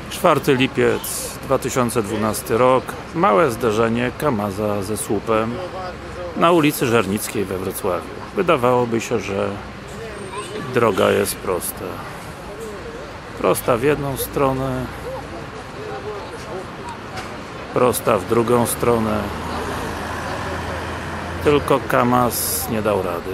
4 lipiec 2012 rok. Małe zderzenie Kamaza ze słupem na ulicy Żernickiej we Wrocławiu. Wydawałoby się, że droga jest prosta. Prosta w jedną stronę, prosta w drugą stronę. Tylko Kamaz nie dał rady.